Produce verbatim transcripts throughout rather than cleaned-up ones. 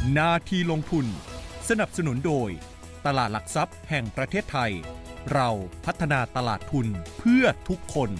นาทีลงทุนสนับสนุนโดยตลาดหลักทรัพย์แห่งประเทศไทยเราพัฒนาตลาดทุนเพื่อทุกคน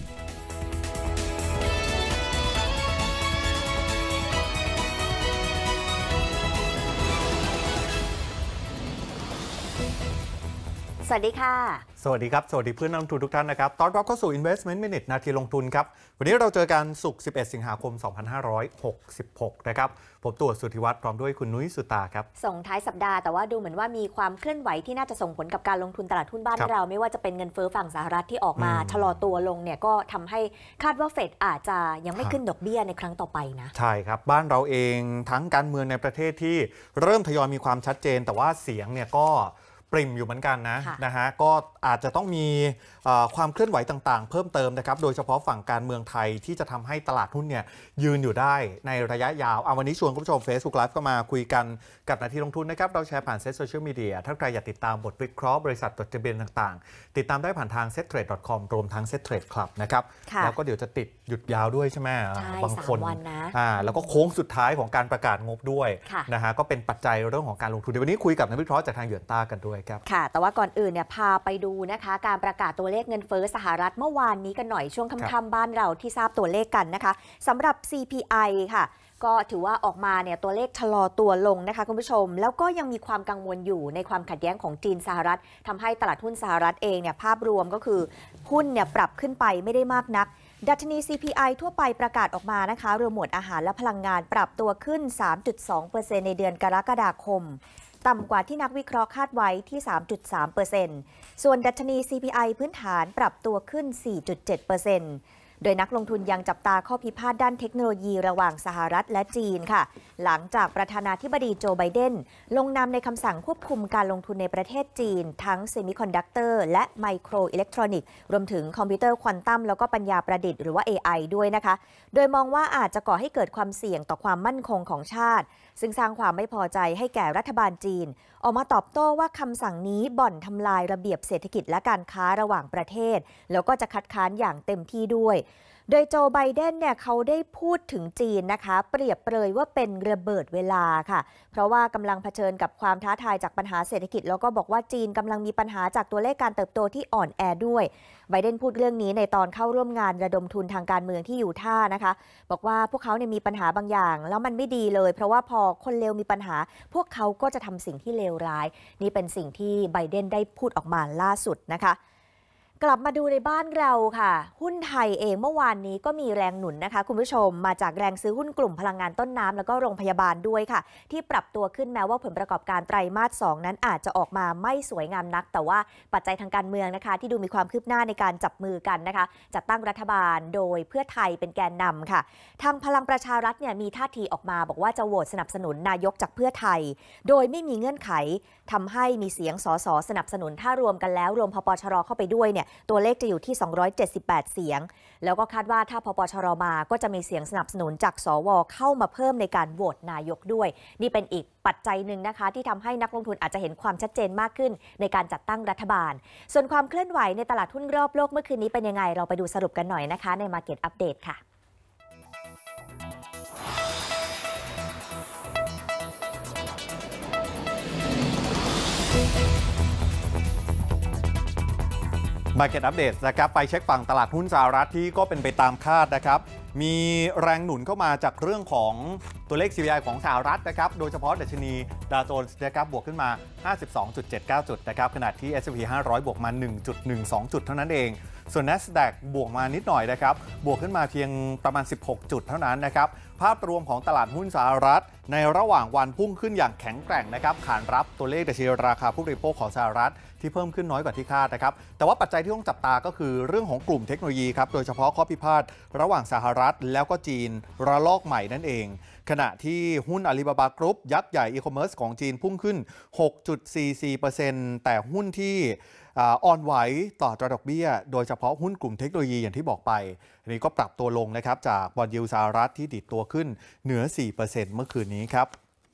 สวัสดีค่ะสวัสดีครับสวัสดีเพื่อนนักลงทุนทุกท่านนะครับต้อนรับเข้าสู่ Investment Minute นาทีลงทุนครับวันนี้เราเจอกันศุกร์สิบเอ็ดสิงหาคมสองพันห้าร้อยหกสิบหกนะครับผมตัวสุทธิวัฒน์พร้อมด้วยคุณนุ้ยสุตาครับส่งท้ายสัปดาห์แต่ว่าดูเหมือนว่ามีความเคลื่อนไหวที่น่าจะส่งผลกับการลงทุนตลาดหุ้นบ้านเราไม่ว่าจะเป็นเงินเฟ้อฝั่งสหรัฐที่ออกมาชะลอตัวลงเนี่ยก็ทำให้คาดว่าเฟดอาจจะยังไม่ขึ้นดอกเบี้ยในครั้งต่อไปนะใช่ครับบ้านเราเองทั้งการเมืองในประเทศที่เริ่มทยอยมีความชัดเจนแต่ว่าเสียงเนี่ยก็ปริ่มอยู่เหมือนกันนะนะฮะก็อาจจะต้องมีความเคลื่อนไหวต่างๆเพิ่มเติมนะครับโดยเฉพาะฝั่งการเมืองไทยที่จะทำให้ตลาดหุ้นเนี่ยยืนอยู่ได้ในระยะยาวเอาวันนี้ชวนคุณผู้ชม Facebook Live ก็มาคุยกันกับนาทีลงทุนนะครับเราแชร์ผ่านเซ็ตโซเชียลมีเดียถ้าใครอยากติดตามบทวิเคราะห์บริษัทจดทะเบียนต่างๆติดตามได้ผ่านทาง เซ็ตเทรด ดอท คอม รวมทั้ง เซ็ตเทรด คลับ นะครับแล้วก็เดี๋ยวจะติดหยุดยาวด้วยใช่ไหมบางคนอ่าแล้วก็โค้งสุดท้ายของการประกาศงบด้วยนะฮะก็เป็นปัจจัยเรื่องของการลงทุนเดี๋ยววันนี้คุยกับนักวิเคราะห์จากทางเหยื่อต้ากันด้วยครับค่ะแต่ว่าก่อนอื่นเนี่ยพาไปดูนะคะการประกาศตัวเลขเงินเฟ้อสหรัฐเมื่อวานนี้กันหน่อยช่วงค่ำๆบ้านเราที่ทราบตัวเลขกันนะคะสำหรับ ซี พี ไอ ค่ะก็ถือว่าออกมาเนี่ยตัวเลขชะลอตัวลงนะคะคุณผู้ชมแล้วก็ยังมีความกังวลอยู่ในความขัดแย้งของจีนสหรัฐทำให้ตลาดหุ้นสหรัฐเองเนี่ยภาพรวมก็คือหุ้นเนี่ยปรับขึ้นไปไม่ได้มากนักดัชนี ซี พี ไอ ทั่วไปประกาศออกมานะคะรวมหมวดอาหารและพลังงานปรับตัวขึ้น สามจุดสองเปอร์เซ็นต์ ในเดือนกรกฎาคมต่ำกว่าที่นักวิเคราะห์คาดไว้ที่ สามจุดสามเปอร์เซ็นต์ ส่วนดัชนี ซี พี ไอ พื้นฐานปรับตัวขึ้น สี่จุดเจ็ดเปอร์เซ็นต์ โดยนักลงทุนยังจับตาข้อพิพาทด้านเทคโนโลยีระหว่างสหรัฐและจีนค่ะหลังจากประธานาธิบดีโจไบเดนลงนามในคำสั่งควบคุมการลงทุนในประเทศจีนทั้งเซมิคอนดักเตอร์และไมโครอิเล็กทรอนิกส์รวมถึงคอมพิวเตอร์ควอนตัมแล้วก็ปัญญาประดิษฐ์หรือว่า เอ ไอ ด้วยนะคะโดยมองว่าอาจจะก่อให้เกิดความเสี่ยงต่อความมั่นคงของชาติซึ่งสร้างความไม่พอใจให้แก่รัฐบาลจีนออกมาตอบโต้ว่าคำสั่งนี้บ่อนทำลายระเบียบเศรษฐกิจและการค้าระหว่างประเทศแล้วก็จะคัดค้านอย่างเต็มที่ด้วยโดยโจไบเดนเนี่ยเขาได้พูดถึงจีนนะคะเปรียบเปรยว่าเป็นระเบิดเวลาค่ะเพราะว่ากำลังเผชิญกับความท้าทายจากปัญหาเศรษฐกิจแล้วก็บอกว่าจีนกำลังมีปัญหาจากตัวเลขการเติบโตที่อ่อนแอด้วยไบเดนพูดเรื่องนี้ในตอนเข้าร่วมงานระดมทุนทางการเมืองที่ยูทาห์นะคะบอกว่าพวกเขาเนี่ยมีปัญหาบางอย่างแล้วมันไม่ดีเลยเพราะว่าพอคนเลวมีปัญหาพวกเขาก็จะทำสิ่งที่เลวร้ายนี่เป็นสิ่งที่ไบเดนได้พูดออกมาล่าสุดนะคะกลับมาดูในบ้านเราค่ะหุ้นไทยเองเมื่อวานนี้ก็มีแรงหนุนนะคะคุณผู้ชมมาจากแรงซื้อหุ้นกลุ่มพลังงานต้นน้ำแล้วก็โรงพยาบาลด้วยค่ะที่ปรับตัวขึ้นแม้ว่าผลประกอบการไตรมาสสองนั้นอาจจะออกมาไม่สวยงามนักแต่ว่าปัจจัยทางการเมืองนะคะที่ดูมีความคืบหน้าในการจับมือกันนะคะจัดตั้งรัฐบาลโดยเพื่อไทยเป็นแกนนำค่ะทางพลังประชารัฐเนี่ยมีท่าทีออกมาบอกว่าจะโหวตสนับสนุนนายกจากเพื่อไทยโดยไม่มีเงื่อนไขทำให้มีเสียงสสสนับสนุนถ้ารวมกันแล้วรวมพปชรเข้าไปด้วยเนี่ยตัวเลขจะอยู่ที่สองร้อยเจ็ดสิบแปดเสียงแล้วก็คาดว่าถ้าพปชรมาก็จะมีเสียงสนับสนุนจากสวเข้ามาเพิ่มในการโหวตนายกด้วยนี่เป็นอีกปัจจัยหนึ่งนะคะที่ทำให้นักลงทุนอาจจะเห็นความชัดเจนมากขึ้นในการจัดตั้งรัฐบาลส่วนความเคลื่อนไหวในตลาดหุ้นรอบโลกเมื่อคืนนี้เป็นยังไงเราไปดูสรุปกันหน่อยนะคะใน Market Update ค่ะ Market Update นะครับไปเช็คฝั่งตลาดหุ้นสหรัฐที่ก็เป็นไปตามคาดนะครับมีแรงหนุนเข้ามาจากเรื่องของตัวเลข ซี พี ไอ ของสหรัฐนะครับโดยเฉพาะดัชนีดาวโจนส์นะครับบวกขึ้นมา ห้าสิบสองจุดเจ็ดเก้า จุดนะครับขณะที่ เอส แอนด์ พี ห้าร้อย บวกมา หนึ่งจุดหนึ่งสอง จุดเท่านั้นเองส่วน NASDAQ บวกมานิดหน่อยนะครับบวกขึ้นมาเพียงประมาณสิบหกจุดเท่านั้นนะครับภาพรวมของตลาดหุ้นสหรัฐในระหว่างวันพุ่งขึ้นอย่างแข็งแกร่งนะครับขานรับตัวเลขดัชนีราคาผู้บริโภคของสหรัฐที่เพิ่มขึ้นน้อยกว่าที่คาดนะครับแต่ว่าปัจจัยที่ต้องจับตาก็คือเรื่องของกลุ่มเทคโนโลยีครับโดยเฉพาะข้อพิพาทระหว่างสหรัฐแล้วก็จีนระลอกใหม่นั่นเองขณะที่หุ้นอาลีบาบากรุ๊ปยักษ์ใหญ่อีคอมเมิร์ซของจีนพุ่งขึ้น หกจุดสี่สี่เปอร์เซ็นต์ แต่หุ้นที่อ่อนไหวต่ออัตราดอกเบี้ยโดยเฉพาะหุ้นกลุ่มเทคโนโลยีอย่างที่บอกไปอันนี้ก็ปรับตัวลงนะครับจากบอนด์ยิลด์สหรัฐที่ดิดตัวขึ้นเหนือ สี่เปอร์เซ็นต์ เมื่อคืนนี้ครับ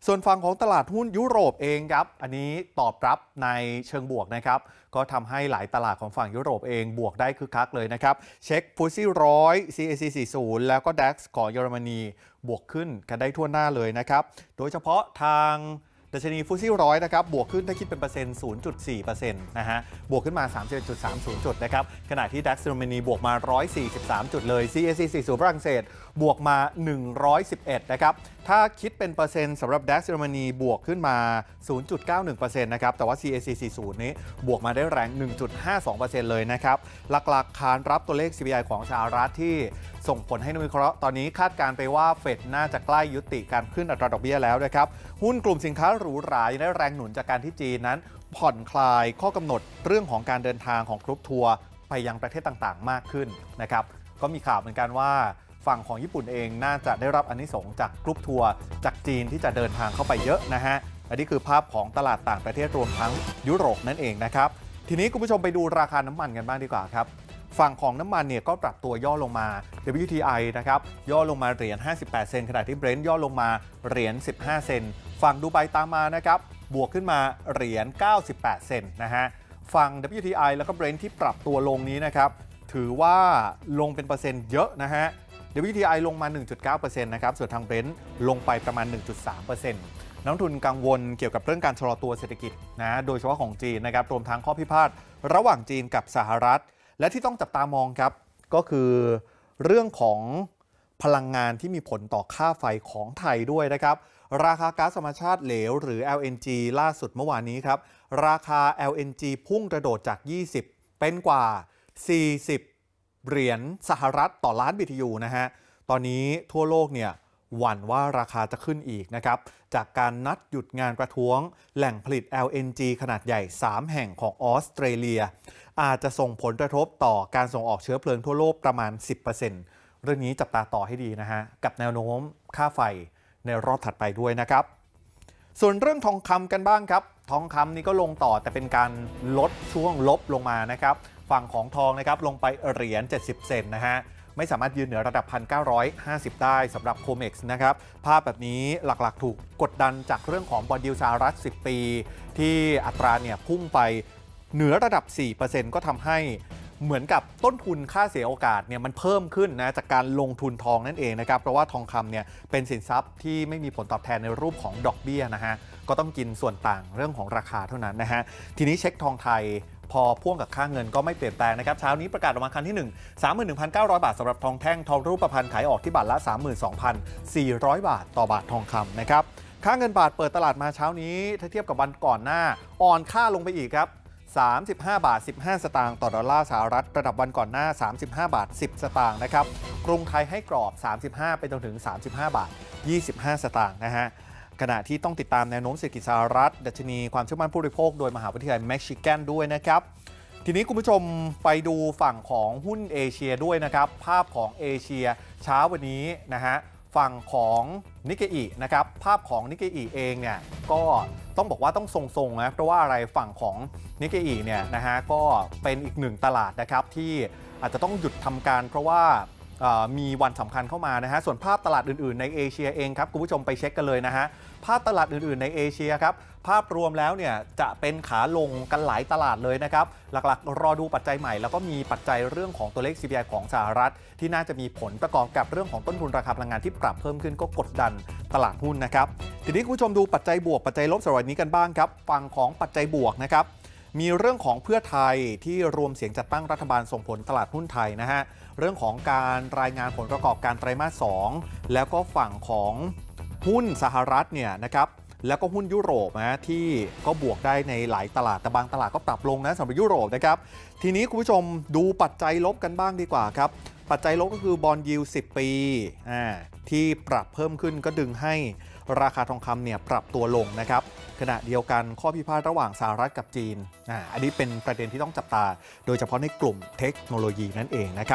ส่วนฝั่งของตลาดหุ้นยุโรปเองครับอันนี้ตอบรับในเชิงบวกนะครับก็ทำให้หลายตลาดของฝั่งยุโรปเองบวกได้คึกคักเลยนะครับเช็คฟุตซี่ร้อย ซี เอ ซี สี่สิบ แล้วก็ ดัค ของเยอรมนีบวกขึ้นกันได้ทั่วหน้าเลยนะครับโดยเฉพาะทางดัชนีฟุตซี่ร้อยนะครับบวกขึ้นถ้าคิดเป็นเปอร์เซ็นต์ ศูนย์จุดสี่เปอร์เซ็นต์ นะฮะบวกขึ้นมา สามสิบเอ็ดจุดสามศูนย์ จุดนะครับขณะที่ ดัค เยอรมนีบวกมาหนึ่งร้อยสี่สิบสามจุดเลย ซี เอ ซี สี่สิบฝรั่งเศสบวกมาหนึ่งร้อยสิบเอ็ดนะครับถ้าคิดเป็นเปอร์เซ็นต์สำหรับ ดัค เยอรมนีบวกขึ้นมา ศูนย์จุดเก้าหนึ่งเปอร์เซ็นต์ นะครับแต่ว่า ซี เอ ซี สี่สิบ นี้บวกมาได้แรง หนึ่งจุดห้าสองเปอร์เซ็นต์ เลยนะครับหลักๆขานรับตัวเลข ซี พี ไอ ของสหรัฐที่ส่งผลให้นักวิเคราะห์ตอนนี้คาดการณ์ไปว่าเฟดน่าจะใกล้ยุติการขึ้นอัตราดอกเบี้ยแล้วนะครับหุ้นกลุ่มสินค้าหรูหราได้แรงหนุนจากการที่จีนนั้นผ่อนคลายข้อกำหนดเรื่องของการเดินทางของกรุ๊ปทัวร์ไปยังประเทศต่างๆมากขึ้นนะครับก็มีข่าวเหมือนกันว่าฝั่งของญี่ปุ่นเองน่าจะได้รับอานิสงส์จากกรุ๊ปทัวร์จากจีนที่จะเดินทางเข้าไปเยอะนะฮะอันนี้คือภาพของตลาดต่างประเทศรวมทั้งยุโรปนั่นเองนะครับทีนี้คุณผู้ชมไปดูราคาน้ำมันกันบ้างดีกว่าครับฝั่งของน้ำมันเนี่ยก็ปรับตัวย่อลงมา ดับเบิลยู ที ไอ นะครับย่อลงมาเหรียญห้าสิบแปดเซนต์ขณะที่ Brent ย่อลงมาเหรียญสิบห้าเซนต์ฝั่งดูไบตามมานะครับบวกขึ้นมาเหรียญเก้าสิบแปดเซนต์นะฮะฝั่ง ดับเบิลยู ที ไอ แล้วก็ Brent ที่ปรับตัวลงนี้นะครับถือว่าลงเป็นเปอร์เซ็นต์เยอะนะฮะ ดับเบิลยู ที ไอ ลงมา หนึ่งจุดเก้าเปอร์เซ็นต์ นะครับส่วนทาง Brent ลงไปประมาณ หนึ่งจุดสามเปอร์เซ็นต์ นักลงทุนกังวลเกี่ยวกับเรื่องการชะลอตัวเศรษฐกิจนะโดยเฉพาะของจีนนะครับรวมทั้งข้อพิพาทระหว่างจีนกับสหรัฐและที่ต้องจับตามองครับก็คือเรื่องของพลังงานที่มีผลต่อค่าไฟของไทยด้วยนะครับราคาก๊าซธรรมชาติเหลวหรือ แอล เอ็น จี ล่าสุดเมื่อวานนี้ครับราคา แอล เอ็น จี พุ่งกระโดดจากยี่สิบเป็นกว่าสี่สิบเหรียญสหรัฐต่อล้าน บี ที ยู นะฮะตอนนี้ทั่วโลกเนี่ยหวั่นว่าราคาจะขึ้นอีกนะครับจากการนัดหยุดงานประท้วงแหล่งผลิต แอล เอ็น จี ขนาดใหญ่สามแห่งของออสเตรเลียอาจจะส่งผลกระทบต่อการส่งออกเชื้อเพลิงทั่วโลกประมาณ สิบเปอร์เซ็นต์ เรื่องนี้จับตาต่อให้ดีนะฮะกับแนวโน้มค่าไฟในรอบถัดไปด้วยนะครับส่วนเรื่องทองคำกันบ้างครับทองคำนี่ก็ลงต่อแต่เป็นการลดช่วงลบลงมานะครับฝั่งของทองนะครับลงไปเหรียญเจ็ดสิบเซนต์นะฮะไม่สามารถยืนเหนือระดับ หนึ่งพันเก้าร้อยห้าสิบ ได้สำหรับ โคเม็กซ์ นะครับภาพแบบนี้หลักๆถูกกดดันจากเรื่องของบอนด์ยิลด์สหรัฐสิบปีที่อัตราเนี่ยพุ่งไปเหนือระดับ สี่เปอร์เซ็นต์ ก็ทำให้เหมือนกับต้นทุนค่าเสียโอกาสเนี่ยมันเพิ่มขึ้นนะจากการลงทุนทองนั่นเองนะครับเพราะว่าทองคำเนี่ยเป็นสินทรัพย์ที่ไม่มีผลตอบแทนในรูปของดอกเบี้ยนะฮะก็ต้องกินส่วนต่างเรื่องของราคาเท่านั้นนะฮะทีนี้เช็คทองไทยพอพ่วงกับค่าเงินก็ไม่เปลี่ยนแปลงนะครับเช้านี้ประกาศออกมาครั้งที่หนึ่ง สามหมื่นหนึ่งพันเก้าร้อย บาทสำหรับทองแท่งทองรูปพรรณขายออกที่บาทละ สามหมื่นสองพันสี่ร้อย บาทต่อบาททองคำนะครับค่าเงินบาทเปิดตลาดมาเช้านี้ถ้าเทียบกับวันก่อนหน้าอ่อนค่าลงไปอีกครับสามสิบห้าบาทสิบห้าสตางค์ต่อดอลลาร์สหรัฐระดับวันก่อนหน้าสามสิบห้าบาทสิบสตางค์นะครับกรุงไทยให้กรอบสามสิบห้าไปจนถึงสามสิบห้าบาทยี่สิบห้าสตางค์นะฮะขณะที่ต้องติดตามแนวโน้มเศรษฐกิจสหรัฐดัชนีความเชื่อมั่นผู้บริโภคโดยมหาวิทยาลัยมิชิแกนด้วยนะครับทีนี้คุณผู้ชมไปดูฝั่งของหุ้นเอเชียด้วยนะครับภาพของเอเชียเช้าวันนี้นะฮะฝั่งของนิกเกอินะครับภาพของนิกเกอิเองเนี่ยก็ต้องบอกว่าต้องทรงๆนะเพราะว่าอะไรฝั่งของนิกเกอิเนี่ยนะฮะก็เป็นอีกหนึ่งตลาดนะครับที่อาจจะต้องหยุดทำการเพราะว่ามีวันสำคัญเข้ามานะฮะส่วนภาพตลาดอื่นๆในเอเชียเองครับคุณผู้ชมไปเช็คกันเลยนะฮะภาพตลาดอื่นๆในเอเชียครับภาพรวมแล้วเนี่ยจะเป็นขาลงกันหลายตลาดเลยนะครับหลักๆรอดูปัจจัยใหม่แล้วก็มีปัจจัยเรื่องของตัวเลข ซี พี ไอ ของสหรัฐที่น่าจะมีผลประกอบกับเรื่องของต้นทุนราคาพลังงานที่ปรับเพิ่มขึ้นก็กดดันตลาดหุ้นนะครับทีนี้คุณผู้ชมดูปัจจัยบวกปัจจัยลบสำหรับวันนี้กันบ้างครับฝั่งของปัจจัยบวกนะครับมีเรื่องของเพื่อไทยที่รวมเสียงจัดตั้งรัฐบาลส่งผลตลาดหุ้นไทยนะฮะเรื่องของการรายงานผลประกอบการไตรมาสสองแล้วก็ฝั่งของหุ้นสหรัฐเนี่ยนะครับแล้วก็หุ้นยุโรปนะที่ก็บวกได้ในหลายตลาดแต่บางตลาดก็ปรับลงนะสำหรับยุโรปนะครับทีนี้คุณผู้ชมดูปัจจัยลบกันบ้างดีกว่าครับปัจจัยลบก็คือบอนด์ยิลด์สิบปีอ่าที่ปรับเพิ่มขึ้นก็ดึงให้ราคาทองคำเนี่ยปรับตัวลงนะครับขณะเดียวกันข้อพิพาทระหว่างสหรัฐกับจีนอ่าอันนี้เป็นประเด็นที่ต้องจับตาโดยเฉพาะในกลุ่มเทคโนโลยีนั่นเองนะครับ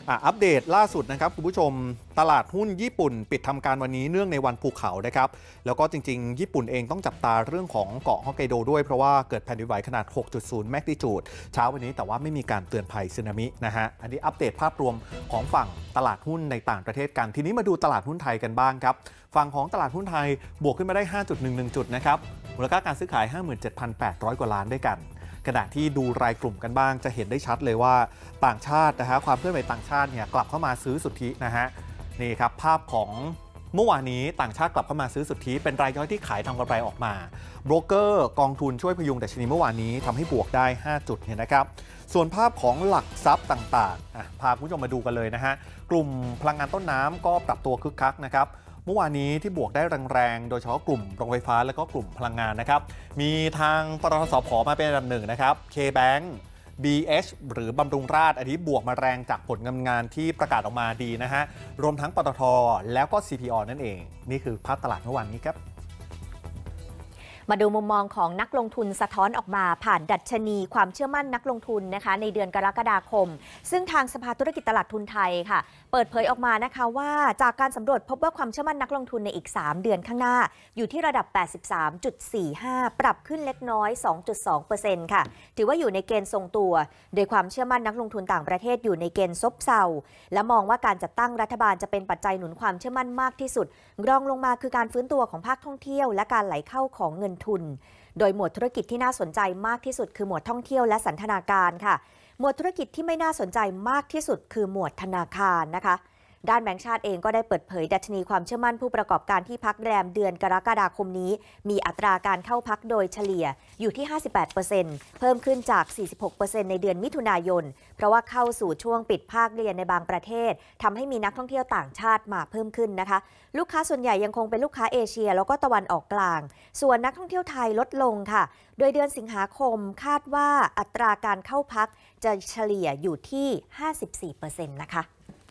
อ่ะอัปเดตล่าสุดนะครับคุณผู้ชมตลาดหุ้นญี่ปุ่นปิดทำการวันนี้เนื่องในวันภูเขานะครับแล้วก็จริงๆญี่ปุ่นเองต้องจับตาเรื่องของเกาะฮอกไกโดด้วยเพราะว่าเกิดแผ่นดินไหวขนาด หกจุดศูนย์ แมกนิจูดเช้าวันนี้แต่ว่าไม่มีการเตือนภัยสึนามินะฮะอันนี้อัปเดตภาพรวมของฝั่งตลาดหุ้นในต่างประเทศกันทีนี้มาดูตลาดหุ้นไทยกันบ้างครับฝั่งของตลาดหุ้นไทยบวกขึ้นมาได้ ห้าจุดหนึ่งหนึ่ง จุดนะครับมูลค่าการซื้อขาย ห้าหมื่นเจ็ดพันแปดร้อย กว่าล้านด้วยกันขณะที่ดูรายกลุ่มกันบ้างจะเห็นได้ชัดเลยว่าต่างชาตินะฮะความเคลื่อนไหวต่างชาติเนี่ยกลับเข้ามาซื้อสุทธินะฮะนี่ครับภาพของเมื่อวานนี้ต่างชาติกลับเข้ามาซื้อสุทธิเป็นรายย่อยที่ขายทำกำไรออกมาโบรกเกอร์กองทุนช่วยพยุงดัชนีเมื่อวานนี้ทำให้บวกได้ห้าจุดเนี่ยนะครับส่วนภาพของหลักทรัพย์ต่างๆพาคุณผู้ชมมาดูกันเลยนะฮะกลุ่มพลังงานต้นน้ำก็ปรับตัวคึกคักนะครับเมื่อวานนี้ที่บวกได้แรงๆโดยเฉพาะกลุ่มโรงไฟฟ้าและก็กลุ่มพลังงานนะครับมีทางปตท.สผ.มาเป็นอันดับหนึ่งนะครับ K-Bank บี เอช หรือบำรุงราษฎร์อันนี้บวกมาแรงจากผลงานที่ประกาศออกมาดีนะฮะรวมทั้งปตท.แล้วก็ ซี พี อ นั่นเองนี่คือภาพตลาดเมื่อวานนี้ครับมาดูมุมมองของนักลงทุนสะท้อนออกมาผ่านดัชนีความเชื่อมั่นนักลงทุนนะคะในเดือนกรกฎาคมซึ่งทางสภาธุรกิจตลาดทุนไทยค่ะเปิดเผยออกมานะคะว่าจากการสำรวจพบว่าความเชื่อมั่นนักลงทุนในอีกสามเดือนข้างหน้าอยู่ที่ระดับ แปดสิบสามจุดสี่ห้า ปรับขึ้นเล็กน้อย สองจุดสองเปอร์เซ็นต์ ค่ะถือว่าอยู่ในเกณฑ์ทรงตัวโดยความเชื่อมั่นนักลงทุนต่างประเทศอยู่ในเกณฑ์ซบเซาและมองว่าการจัดตั้งรัฐบาลจะเป็นปัจจัยหนุนความเชื่อมั่นมากที่สุดรองลงมาคือการฟื้นตัวของภาคท่องเที่ยวและการไหลเข้าของเงินทุนโดยหมวดธุรกิจที่น่าสนใจมากที่สุดคือหมวดท่องเที่ยวและสันทนาการค่ะหมวดธุรกิจที่ไม่น่าสนใจมากที่สุดคือหมวดธนาคารนะคะด้านแบงก์ชาติเองก็ได้เปิดเผยดัชนีความเชื่อมั่นผู้ประกอบการที่พักแรมเดือนกรกฎาคมนี้มีอัตราการเข้าพักโดยเฉลี่ยอยู่ที่ ห้าสิบแปดเปอร์เซ็นต์ เพิ่มขึ้นจาก สี่สิบหกเปอร์เซ็นต์ ในเดือนมิถุนายนเพราะว่าเข้าสู่ช่วงปิดภาคเรียนในบางประเทศทำให้มีนักท่องเที่ยวต่างชาติมาเพิ่มขึ้นนะคะลูกค้าส่วนใหญ่ยังคงเป็นลูกค้าเอเชียแล้วก็ตะวันออกกลางส่วนนักท่องเที่ยวไทยลดลงค่ะโดยเดือนสิงหาคมคาดว่าอัตราการเข้าพักจะเฉลี่ยอยู่ที่ ห้าสิบสี่เปอร์เซ็นต์ นะคะ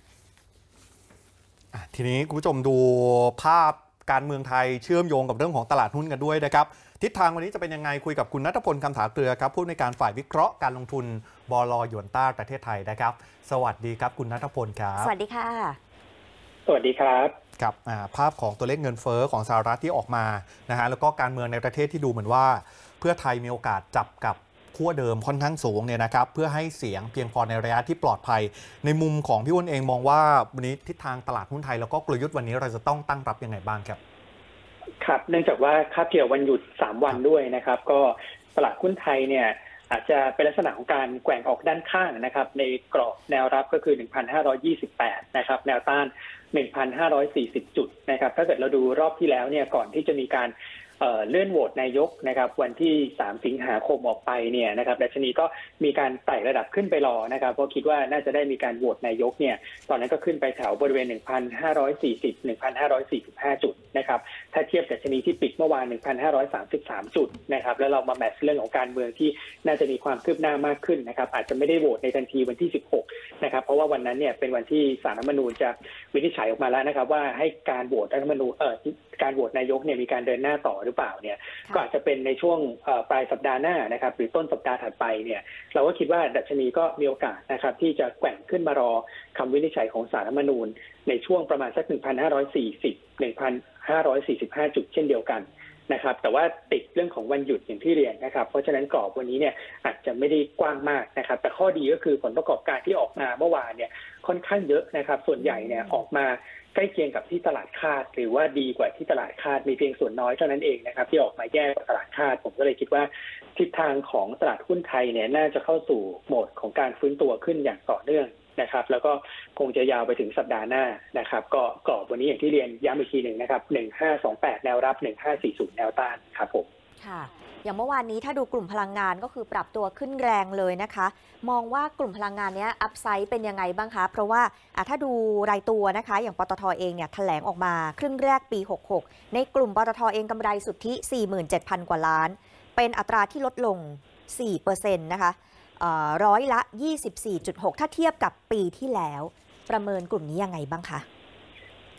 ทีนี้คุณผู้ชมดูภาพการเมืองไทยเชื่อมโยงกับเรื่องของตลาดหุ้นกันด้วยนะครับทิศทางวันนี้จะเป็นยังไงคุยกับคุณณัฐพล คำถาเกลือครับผู้อำนวยการฝ่ายวิเคราะห์การลงทุนบล.หยวนต้าประเทศไทยนะครับสวัสดีครับคุณณัฐพลครับสวัสดีค่ะสวัสดีครับครับภาพของตัวเลขเงินเฟ้อของสหรัฐที่ออกมานะฮะแล้วก็การเมืองในประเทศที่ดูเหมือนว่าเพื่อไทยมีโอกาสจับกับขั้วเดิมค่อนข้างสูงเนี่ยนะครับเพื่อให้เสียงเพียงพอในระยะที่ปลอดภัยในมุมของพี่อ้วนเองมองว่าวันนี้ทิศทางตลาดหุ้นไทยแล้วก็กลยุทธ์วันนี้เราจะต้องตั้งรับยังไงบ้างครับครับเนื่องจากว่าคาบเกี่ยววันหยุดสามวันด้วยนะครับก็ตลาดหุ้นไทยเนี่ยอาจจะเป็นลักษณะของการแกว่งออกด้านข้างนะครับในกรอบแนวรับก็คือ หนึ่งพันห้าร้อยยี่สิบแปด นะครับแนวต้าน หนึ่งพันห้าร้อยสี่สิบ จุดนะครับถ้าเกิดเราดูรอบที่แล้วเนี่ยก่อนที่จะมีการเอ่อเลื่อนโหวตนายกนะครับวันที่สามสิงหาคมออกไปเนี่ยนะครับดัชนีก็มีการไต่ระดับขึ้นไปรอนะครับเพราะคิดว่าน่าจะได้มีการโหวตนายกเนี่ยตอนนั้นก็ขึ้นไปแถวบริเวณ หนึ่งพันห้าร้อยสี่สิบ หนึ่งพันห้าร้อยสี่สิบห้า จุดนะครับถ้าเทียบดัชนีที่ปิดเมื่อวาน หนึ่งพันห้าร้อยสามสิบสาม จุดนะครับแล้วเรามาแมทช์เรื่องของการเมืองที่น่าจะมีความคืบหน้ามากขึ้นนะครับอาจจะไม่ได้โหวตในทันทีวันที่สิบหกนะครับเพราะว่าวันนั้นเนี่ยเป็นวันที่ศาลรัฐธรรมนูญจะวินิจฉัยออกมาแล้วนะครับว่าให้การโหวตรัฐธรรมนูญเอ่อการโหวตนายกเนี่ยมีการเดินหน้าต่อหรือเปล่าเนี่ยก็อาจจะเป็นในช่วงปลายสัปดาห์หน้านะครับหรือต้นสัปดาห์ถัดไปเนี่ยเราก็คิดว่าดัชนีก็มีโอกาสนะครับที่จะแกว่งขึ้นมารอคำวินิจฉัยของศาลรัฐธรรมนูญในช่วงประมาณสัก หนึ่งพันห้าร้อยสี่สิบ หนึ่งพันห้าร้อยสี่สิบห้า จุดเช่นเดียวกันนะครับแต่ว่าติดเรื่องของวันหยุดอย่างที่เรียนนะครับเพราะฉะนั้นกรอบวันนี้เนี่ยอาจจะไม่ได้กว้างมากนะครับแต่ข้อดีก็คือผลประกอบการที่ออกมาเมื่อวานเนี่ยค่อนข้างเยอะนะครับส่วนใหญ่เนี่ยออกมาใกล้เคียงกับที่ตลาดคาดหรือว่าดีกว่าที่ตลาดคาดมีเพียงส่วนน้อยเท่านั้นเองนะครับที่ออกมาแย่กว่าตลาดคาดผมก็เลยคิดว่าทิศทางของตลาดหุ้นไทยเนี่ยน่าจะเข้าสู่โหมดของการฟื้นตัวขึ้นอย่างต่อเนื่องนะครับแล้วก็คงจะยาวไปถึงสัปดาห์หน้านะครับก็กรอบวันนี้อย่างที่เรียนย้ำอีกทีหนึ่งนะครับหนึ่งพันห้าร้อยยี่สิบแปดแนวรับหนึ่งพันห้าร้อยสี่สิบแนวต้านครับผมค่ะอย่างเมื่อวานนี้ถ้าดูกลุ่มพลังงานก็คือปรับตัวขึ้นแรงเลยนะคะมองว่ากลุ่มพลังงานนี้อัพไซด์เป็นยังไงบ้างคะเพราะว่าถ้าดูรายตัวนะคะอย่างปตท.เองเนี่ยแถลงออกมาครึ่งแรกปีหกสิบหกในกลุ่มปตท.เองกำไรสุทธิ สี่หมื่นเจ็ดพัน กว่าล้านเป็นอัตราที่ลดลง สี่เปอร์เซ็นต์ นะคะร้อยละ ยี่สิบสี่จุดหก ถ้าเทียบกับปีที่แล้วประเมินกลุ่มนี้ยังไงบ้างคะ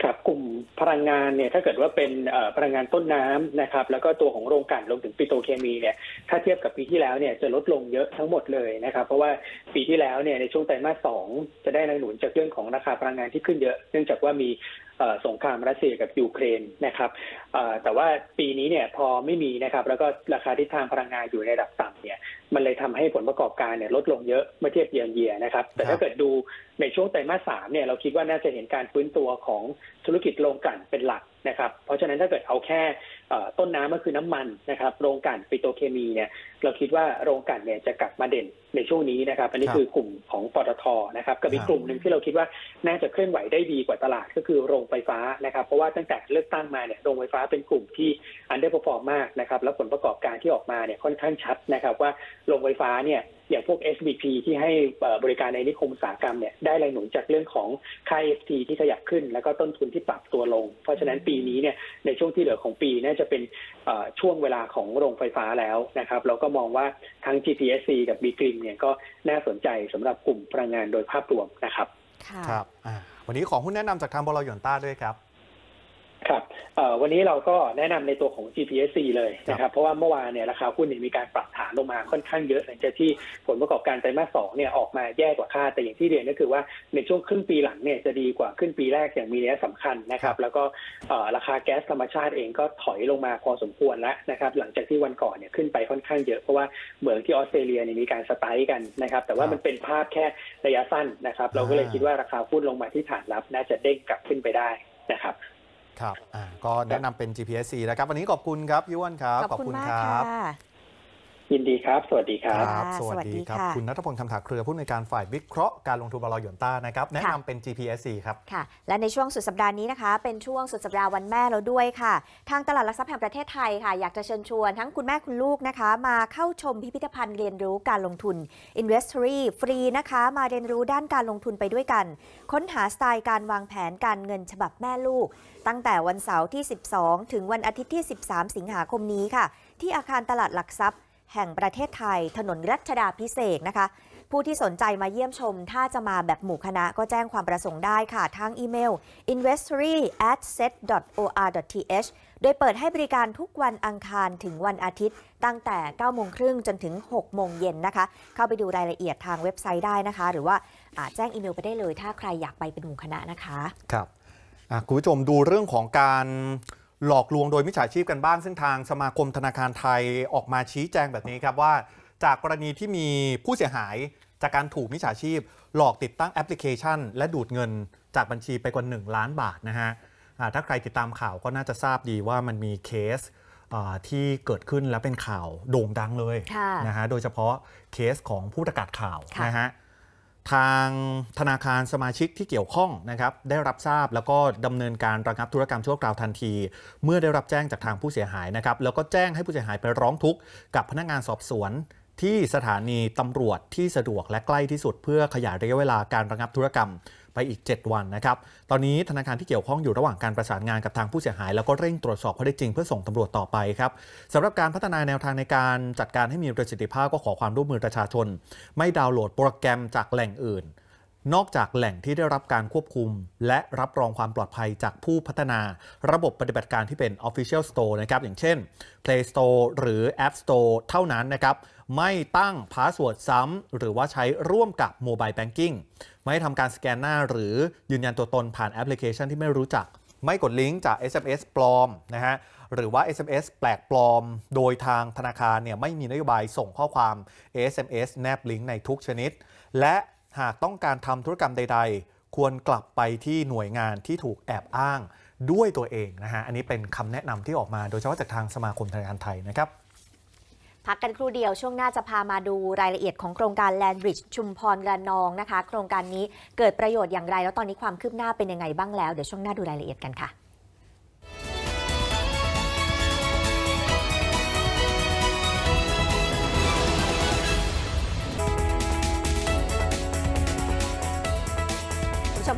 ครับกลุ่มพลังงานเนี่ยถ้าเกิดว่าเป็นพลังงานต้นน้ำนะครับแล้วก็ตัวของโรงกลั่นรวมถึงปิโตรเคมีเนี่ยถ้าเทียบกับปีที่แล้วเนี่ยจะลดลงเยอะทั้งหมดเลยนะครับเพราะว่าปีที่แล้วเนี่ยในช่วงไตรมาสสองจะได้แรงหนุนจากเรื่องของราคาพลังงานที่ขึ้นเยอะเนื่องจากว่ามีสงครามรัสเซียกับยูเครนนะครับแต่ว่าปีนี้เนี่ยพอไม่มีนะครับแล้วก็ราคาทิศทางพลังงานอยู่ในระดับต่ำเนี่ยมันเลยทำให้ผลประกอบการเนี่ยลดลงเยอะเมื่อเทียบเยียร์เยียนะครับแต่ถ้าเกิดดูในช่วงไตรมาสสามเนี่ยเราคิดว่าน่าจะเห็นการฟื้นตัวของธุรกิจโรงกลั่นเป็นหลักนะครับเพราะฉะนั้นถ้าเกิดเอาแค่ต้นน้ำก็คือน้ำมันนะครับโรงกลั่นปิโตรเคมีเนี่ยเราคิดว่าโรงกลั่นเนี่ยจะกลับมาเด่นในช่วงนี้นะครับอันนี้คือกลุ่มของปตท.นะครับกับอีกกลุ่มหนึ่งที่เราคิดว่าน่าจะเคลื่อนไหวได้ดีกว่าตลาดก็คือโรงไฟฟ้านะครับเพราะว่าตั้งแต่เลือกตั้งมาเนี่ยโรงไฟฟ้าเป็นกลุ่มที่อันเดอร์เพอร์ฟอร์มมากนะครับแล้วผลประกอบการที่ออกมาเนี่ยค่อนข้างชัดนะครับว่าโรงไฟฟ้าเนี่ยอย่างพวก เอส บี พี ที่ให้บริการในนิคมอุตสาหกรรมเนี่ยได้แรงหนุนจากเรื่องของค่า เอฟ ที ที่ขยับขึ้นแล้วก็ต้นทุนที่ปรับตัวลงเพราะฉะนั้นปีนี้เนี่ยในช่วงที่เหลือของปีน่าจะเป็นช่วงเวลาของโรงไฟฟ้าแล้วนะครับเราก็มองว่าทั้ง จี พี เอส ซี กับ บี กรีน เนี่ยก็น่าสนใจสำหรับกลุ่มพลังงานโดยภาพรวมนะครับครับวันนี้ขอหุ้นแนะนำจากทางบล.หยวนต้าด้วยครับครับวันนี้เราก็แนะนำในตัวของ จี พี เอส ซี เลยนะครับเพราะว่าเมื่อวานเนี่ยราคาหุ้นเนี่ยมีการปรับฐานลงมาค่อนข้างเยอะหลังจากที่ผลประกอบการไตรมาสสองเนี่ยออกมาแย่กว่าคาดแต่อย่างที่เรียนก็คือว่าในช่วงครึ่งปีหลังเนี่ยจะดีกว่าครึ่งปีแรกอย่างมีนัยสำคัญนะครับแล้วก็ราคาแก๊สธรรมชาติเองก็ถอยลงมาพอสมควรแล้วนะครับหลังจากที่วันก่อนเนี่ยขึ้นไปค่อนข้างเยอะเพราะว่าเหมืองที่ออสเตรเลียเนี่ยมีการสไตล์กันนะครับแต่ว่ามันเป็นภาพแค่ระยะสั้นนะครับเราก็เลยคิดว่าราคาหุ้นลงมาที่ฐานรับน่าจะเด้งกลับขึ้นไปได้นะครับครับอ่าก็แนะนำเป็น จี พี เอส ซี นะครับวันนี้ขอบคุณครับพี่อ้วนครับขอบคุณครับยินดีครับสวัสดีครับสวัสดีครับคุณณัฐพล คำถาเครือผู้อำนวยการฝ่ายวิเคราะห์การลงทุนบล.หยวนต้านะครับแนะนำเป็น จี พี เอส ซี ครับค่ะและในช่วงสุดสัปดาห์นี้นะคะเป็นช่วงสุดสัปดาห์วันแม่แล้วด้วยค่ะทางตลาดหลักทรัพย์แห่งประเทศไทยค่ะอยากจะเชิญชวนทั้งคุณแม่คุณลูกนะคะมาเข้าชมพิพิธภัณฑ์เรียนรู้การลงทุน Investory ฟรีนะคะมาเรียนรู้ด้านการลงทุนไปด้วยกันค้นหาสไตล์การวางแผนการเงินฉบับแม่ลูกตั้งแต่วันเสาร์ที่สิบสองถึงวันอาทิตย์ที่สิบสามสิงหาคมนี้ค่ะที่อาคารตลาดหลักทรัพย์แห่งประเทศไทยถนนรัชดาภิเษกนะคะผู้ที่สนใจมาเยี่ยมชมถ้าจะมาแบบหมู่คณะก็แจ้งความประสงค์ได้ค่ะทางอีเมล investory at set dot o r dot t h โดยเปิดให้บริการทุกวันอังคารถึงวันอาทิตย์ตั้งแต่เก้าโมงครึ่งจนถึงหกโมงเย็นนะคะเข้าไปดูรายละเอียดทางเว็บไซต์ได้นะคะหรือว่าแจ้งอีเมลไปได้เลยถ้าใครอยากไปเป็นหมู่คณะนะคะครับคุณผู้ชมดูเรื่องของการหลอกลวงโดยมิจฉาชีพกันบ้างซึ่งทางสมาคมธนาคารไทยออกมาชี้แจงแบบนี้ครับว่าจากกรณีที่มีผู้เสียหายจากการถูกมิจฉาชีพหลอกติดตั้งแอปพลิเคชันและดูดเงินจากบัญชีไปกว่าหนึ่งล้านบาทนะฮะถ้าใครติดตามข่าวก็น่าจะทราบดีว่ามันมีเคสที่เกิดขึ้นแล้วเป็นข่าวโด่งดังเลยนะฮะโดยเฉพาะเคสของผู้ประกาศข่าวนะฮะทางธนาคารสมาชิกที่เกี่ยวข้องนะครับได้รับทราบแล้วก็ดำเนินการระงับธุรกรรมชั่วคราวทันทีเมื่อได้รับแจ้งจากทางผู้เสียหายนะครับแล้วก็แจ้งให้ผู้เสียหายไปร้องทุกข์กับพนักงานสอบสวนที่สถานีตำรวจที่สะดวกและใกล้ที่สุดเพื่อขยายระยะเวลาการระงับธุรกรรมไปอีกเจ็ดวันนะครับตอนนี้ธนาคารที่เกี่ยวข้องอยู่ระหว่างการประสานงานกับทางผู้เสียหายแล้วก็เร่งตรวจสอบข้อเท็จจริงเพื่อส่งตำรวจต่อไปครับสำหรับการพัฒนาแนวทางในการจัดการให้มีประสิทธิภาพก็ขอความร่วมมือประชาชนไม่ดาวน์โหลดโปรแกรมจากแหล่งอื่นนอกจากแหล่งที่ได้รับการควบคุมและรับรองความปลอดภัยจากผู้พัฒนาระบบปฏิบัติการที่เป็น Official Store นะครับอย่างเช่น Play Store หรือ App Store เท่านั้นนะครับไม่ตั้งพาสเวิร์ดซ้ำหรือว่าใช้ร่วมกับ Mobile Banking ไม่ทำการสแกนหน้าหรือยืนยันตัวตนผ่านแอปพลิเคชันที่ไม่รู้จักไม่กดลิงก์จาก เอส เอ็ม เอส ปลอมนะฮะหรือว่า เอส เอ็ม เอส แปลกปลอมโดยทางธนาคารเนี่ยไม่มีนโยบายส่งข้อความ เอส เอ็ม เอส แนบลิงก์ในทุกชนิดและหากต้องการทำธุรกรรมใดๆควรกลับไปที่หน่วยงานที่ถูกแอบอ้างด้วยตัวเองนะฮะอันนี้เป็นคำแนะนำที่ออกมาโดยเฉพาะจากทางสมาคมธนาคารไทยนะครับพักกันครู่เดียวช่วงหน้าจะพามาดูรายละเอียดของโครงการ Land Bridge ชุมพรระนองนะคะโครงการนี้เกิดประโยชน์อย่างไรแล้วตอนนี้ความคืบหน้าเป็นยังไงบ้างแล้วเดี๋ยวช่วงหน้าดูรายละเอียดกันค่ะ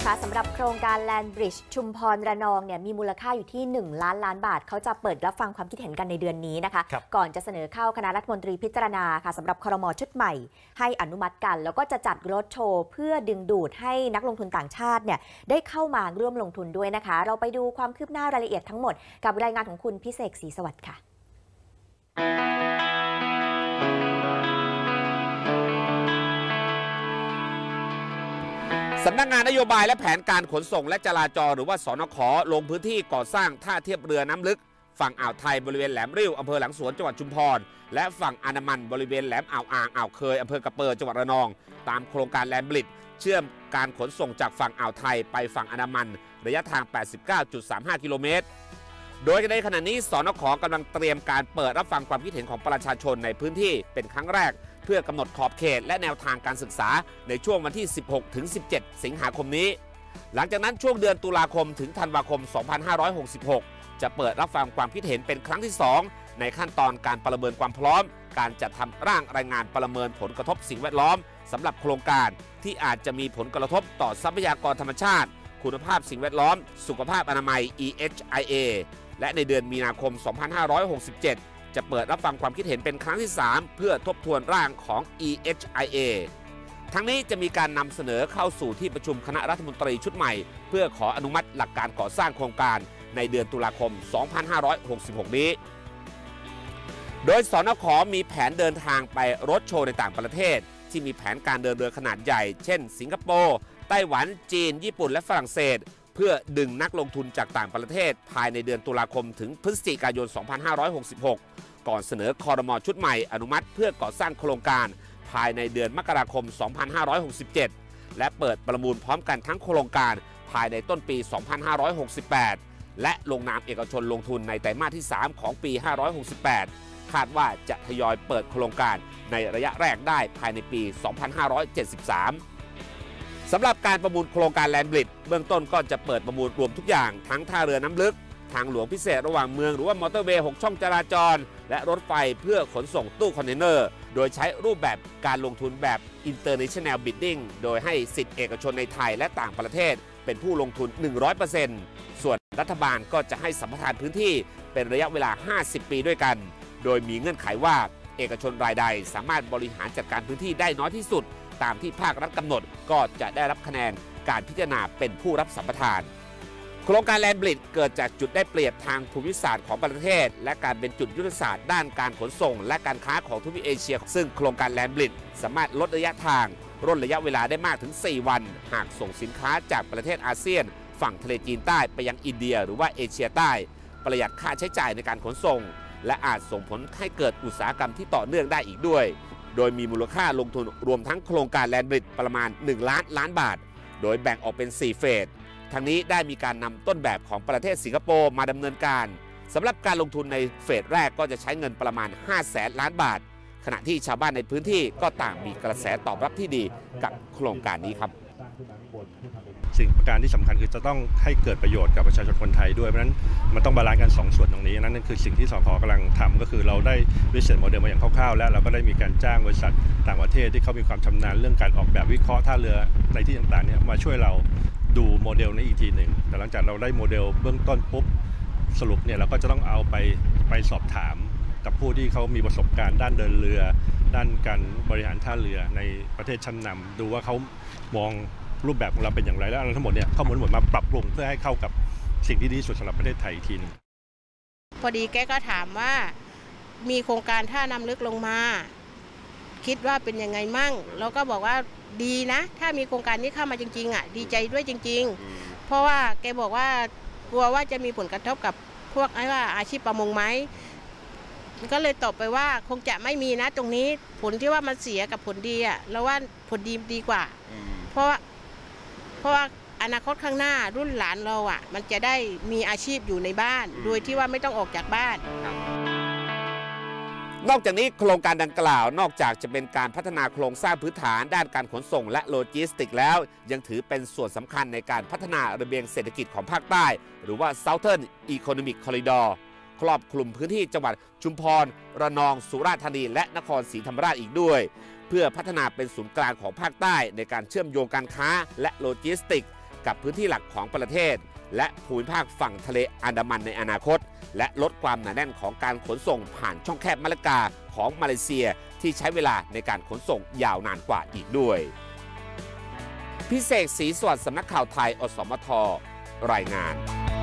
ค่ะสำหรับโครงการ Land Bridge ชุมพรระนองเนี่ยมีมูลค่าอยู่ที่หนึ่งล้านล้านบาทเขาจะเปิดรับฟังความคิดเห็นกันในเดือนนี้นะคะก่อนจะเสนอเข้าคณะรัฐมนตรีพิจารณาค่ะสำหรับครม.ชุดใหม่ให้อนุมัติกันแล้วก็จะจัดรถโชว์เพื่อดึงดูดให้นักลงทุนต่างชาติเนี่ยได้เข้ามาร่วมลงทุนด้วยนะคะเราไปดูความคืบหน้ารายละเอียดทั้งหมดกับรายงานของคุณพิเศษศรีสวัสดิ์ค่ะสำนักงานนโยบายและแผนการขนส่งและจราจรหรือว่าสนข.ลงพื้นที่ก่อสร้างท่าเทียบเรือน้ำลึกฝั่งอ่าวไทยบริเวณแหลมริ้วอำเภอหลังสวนจังหวัดชุมพรและฝั่งอันดามันบริเวณแหลมอ่าวอ่างอ่าวเคยอำเภอกระเปอจังหวัดระนองตามโครงการแลนด์บริดจ์เชื่อมการขนส่งจากฝั่งอ่าวไทยไปฝั่งอันดามันระยะทาง แปดสิบเก้าจุดสามห้า กิโลเมตรโดยในขณะนี้สนข.กำลังเตรียมการเปิดรับฟังความคิดเห็นของประชาชนในพื้นที่เป็นครั้งแรกเพื่อกำหนดขอบเขตและแนวทางการศึกษาในช่วงวันที่ สิบหกถึงสิบเจ็ด สิงหาคมนี้หลังจากนั้นช่วงเดือนตุลาคมถึงธันวาคม สองพันห้าร้อยหกสิบหก จะเปิดรับฟังความคิดเห็นเป็นครั้งที่ สอง ในขั้นตอนการประเมินความพร้อมการจัดทำร่างรายงานประเมินผลกระทบสิ่งแวดล้อมสำหรับโครงการที่อาจจะมีผลกระทบต่อทรัพยากรธรรมชาติคุณภาพสิ่งแวดล้อมสุขภาพอนามัย อี เอช ไอ เอ และในเดือนมีนาคม สองพันห้าร้อยหกสิบเจ็ด จะเปิดรับฟังความคิดเห็นเป็นครั้งที่ สาม เพื่อทบทวนร่างของ อี เอช ไอ เอ ทั้งนี้จะมีการนำเสนอเข้าสู่ที่ประชุมคณะรัฐมนตรีชุดใหม่เพื่อขออนุมัติหลักการก่อสร้างโครงการในเดือนตุลาคม สองพันห้าร้อยหกสิบหก นี้โดยสนข.มีแผนเดินทางไปรถโชว์ในต่างประเทศที่มีแผนการเดินเรือขนาดใหญ่เช่นสิงคโปร์ไต้หวันจีนญี่ปุ่นและฝรั่งเศสเพื่อดึงนักลงทุนจากต่างประเทศภายในเดือนตุลาคมถึงพฤศจิกายน สองพันห้าร้อยหกสิบหก ก่อนเสนอครม.ชุดใหม่อนุมัติเพื่อก่อสร้างโครงการภายในเดือนมกราคม สองพันห้าร้อยหกสิบเจ็ด และเปิดประมูลพร้อมกันทั้งโครงการภายในต้นปี สองพันห้าร้อยหกสิบแปด และลงนามเอกชนลงทุนในไตรมาสที่ สาม ของปี ห้าร้อยหกสิบแปด คาดว่าจะทยอยเปิดโครงการในระยะแรกได้ภายในปี สองพันห้าร้อยเจ็ดสิบสาม สำหรับการประมูลโครงการแลนด์บริดจ์เบื้องต้นก็จะเปิดประมูลรวมทุกอย่างทั้งท่าเรือน้ำลึกทางหลวงพิเศษระหว่างเมืองหรือว่ามอเตอร์เวย์ หก ช่องจราจรและรถไฟเพื่อขนส่งตู้คอนเทนเนอร์โดยใช้รูปแบบการลงทุนแบบ International Bidding โดยให้สิทธิเอกชนในไทยและต่างประเทศเป็นผู้ลงทุน หนึ่งร้อยเปอร์เซ็นต์ ส่วนรัฐบาลก็จะให้สัมปทานพื้นที่เป็นระยะเวลา ห้าสิบ ปีด้วยกันโดยมีเงื่อนไขว่าเอกชนรายใดสามารถบริหารจัดการพื้นที่ได้น้อยที่สุดตามที่ภาครัฐกำหนดก็จะได้รับคะแนนการพิจารณาเป็นผู้รับสัมปทานโครงการแลนด์บริดจ์เกิดจากจุดได้เปรียบทางภูมิศาสตร์ของประเทศและการเป็นจุดยุทธศาสตร์ด้านการขนส่งและการค้าของทวีปเอเชียซึ่งโครงการแลนด์บริดจ์สามารถลดระยะทางร่นระยะเวลาได้มากถึงสี่วันหากส่งสินค้าจากประเทศอาเซียนฝั่งทะเลจีนใต้ไปยังอินเดียหรือว่าเอเชียใต้ประหยัดค่าใช้จ่ายในการขนส่งและอาจส่งผลให้เกิดอุตสาหกรรมที่ต่อเนื่องได้อีกด้วยโดยมีมูลค่าลงทุนรวมทั้งโครงการแลนด์บริดจ์ประมาณหนึ่งล้านล้านบาทโดยแบ่งออกเป็นสี่เฟสทั้งนี้ได้มีการนำต้นแบบของประเทศสิงคโปร์มาดำเนินการสำหรับการลงทุนในเฟสแรกก็จะใช้เงินประมาณห้าแสนล้านบาทขณะที่ชาวบ้านในพื้นที่ก็ต่างมีกระแสตอบรับที่ดีกับโครงการนี้ครับสิ่งประการที่สำคัญคือจะต้องให้เกิดประโยชน์กับประชาชนคนไทยด้วยเพราะฉะนั้นมันต้องบาลานซ์กันสองส่วนตรงนี้นั่นคือสิ่งที่สค.กำลังทำก็คือเราได้วิจัยโมเดลมาอย่างคร่าวๆแล้วเราก็ได้มีการจ้างบริษัทต่างประเทศที่เขามีความชำนาญเรื่องการออกแบบวิเคราะห์ท่าเรือในที่ต่างๆเนี่ยมาช่วยเราดูโมเดลนี้อีกทีหนึ่งแต่หลังจากเราได้โมเดลเบื้องต้นปุ๊บสรุปเนี่ยเราก็จะต้องเอาไปไปสอบถามกับผู้ที่เขามีประสบการณ์ด้านเดินเรือด้านการบริหารท่าเรือในประเทศชั้นนำดูว่าเขามองรูปแบบของเราเป็นอย่างไรแล้วทั้งหมดเนี่ยข้อมูลทั้งหมดมาปรับปรุงเพื่อให้เข้ากับสิ่งที่ดีที่สุดสำหรับประเทศไทยอีกทีนึงพอดีแกก็ถามว่ามีโครงการท่าน้ำลึกลงมาคิดว่าเป็นยังไงมั่งเราก็บอกว่าดีนะถ้ามีโครงการนี้เข้ามาจริงๆอ่ะดีใจด้วยจริงๆเพราะว่าแกบอกว่ากลัวว่าจะมีผลกระทบกับพวกไอ้ว่าอาชีพประมงไหมก็เลยตอบไปว่าคงจะไม่มีนะตรงนี้ผลที่ว่ามันเสียกับผลดีอ่ะเราว่าผลดีดีกว่าเพราะว่าเพราะว่าอนาคตข้างหน้ารุ่นหลานเราอ่ะมันจะได้มีอาชีพอยู่ในบ้านโดยที่ว่าไม่ต้องออกจากบ้านนอกจากนี้โครงการดังกล่าวนอกจากจะเป็นการพัฒนาโครงสร้างพื้นฐานด้านการขนส่งและโลจิสติกแล้วยังถือเป็นส่วนสำคัญในการพัฒนาระเบียงเศรษฐกิจของภาคใต้หรือว่า Southern Economic Corridor ครอบคลุมพื้นที่จังหวัดชุมพรระนองสุราษฎร์ธานีและนครศรีธรรมราชอีกด้วยเพื่อพัฒนาเป็นศูนย์กลางของภาคใต้ในการเชื่อมโยงการค้าและโลจิสติกกับพื้นที่หลักของประเทศและภูมิภาคฝั่งทะเลอันดามันในอนาคตและลดความหนาแน่นของการขนส่งผ่านช่องแคบมะละกาของมาเลเซียที่ใช้เวลาในการขนส่งยาวนานกว่าอีกด้วยพิเศษศรีสวัสดิ์สำนักข่าวไทยอสมทรายงาน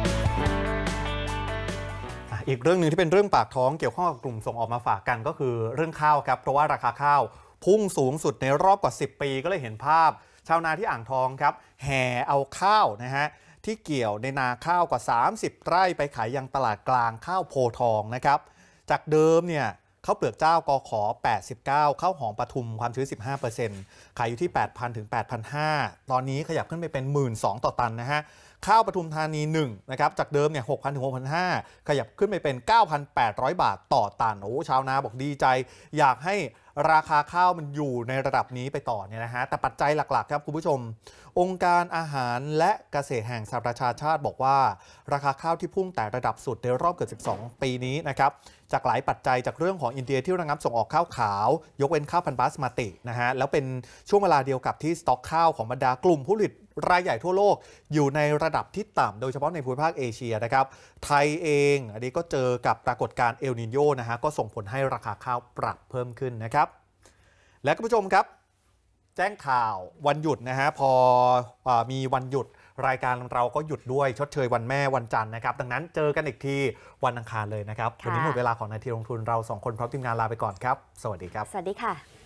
อีกเรื่องหนึ่งที่เป็นเรื่องปากท้องเกี่ยวข้องกับกลุ่มส่งออกมาฝากกันก็คือเรื่องข้าวครับเพราะว่าราคาข้าวพุ่งสูงสุดในรอบกว่าสิบปีก็เลยเห็นภาพชาวนาที่อ่างทองครับแห่เอาข้าวนะฮะที่เกี่ยวในนาข้าวกว่าสามสิบไร่ไปขายยังตลาดกลางข้าวโพทองนะครับจากเดิมเนี่ยข้าวเปลือกเจ้ากขแปดสิบเก้าข้าวหอมปทุมความชื้น สิบห้าเปอร์เซ็นต์ ขายอยู่ที่ แปดพัน ถึง แปดพันห้าร้อย ตอนนี้ขยับขึ้นไปเป็น หนึ่งหมื่นสองพัน ต่อตันนะฮะข้าวปทุมธานีหนึ่งนะครับจากเดิมเนี่ย หกพัน ถึง หกพันห้าร้อย ขยับขึ้นไปเป็น เก้าพันแปดร้อย บาทต่อตันโอ้ชาวนาบอกดีใจอยากให้ราคาข้าวมันอยู่ในระดับนี้ไปต่อเนี่ยนะฮะแต่ปัจจัยหลักๆครับคุณผู้ชมองค์การอาหารและเกษตรแห่งสหประชาชาติบอกว่าราคาข้าวที่พุ่งแต่ระดับสุดในรอบเกือบสิบสองปีนี้นะครับจากหลายปัจจัยจากเรื่องของอินเดียที่ระงับส่งออกข้าวขาวยกเว้นข้าวพันธุ์บาสมาตินะฮะแล้วเป็นช่วงเวลาเดียวกับที่สต็อกข้าวของบรรดากลุ่มผู้ผลิตรายใหญ่ทั่วโลกอยู่ในระดับที่ต่ำโดยเฉพาะในภูมิภาคเอเชียนะครับไทยเองอันนี้ก็เจอกับปรากฏการณ์เอลนิโญนะฮะก็ส่งผลให้ราคาข้าวปรับเพิ่มขึ้นนะครับและคุณผู้ชมครับแจ้งข่าววันหยุดนะฮะพออมีวันหยุดรายการเราก็หยุดด้วยชดเชยวันแม่วันจันทร์นะครับดังนั้นเจอกันอีกทีวันอังคารเลยนะครับวันนี้หมดเวลาของนาทีลงทุนเราสองคนพร้อมทีมงานลาไปก่อนครับสวัสดีครับสวัสดีค่ะ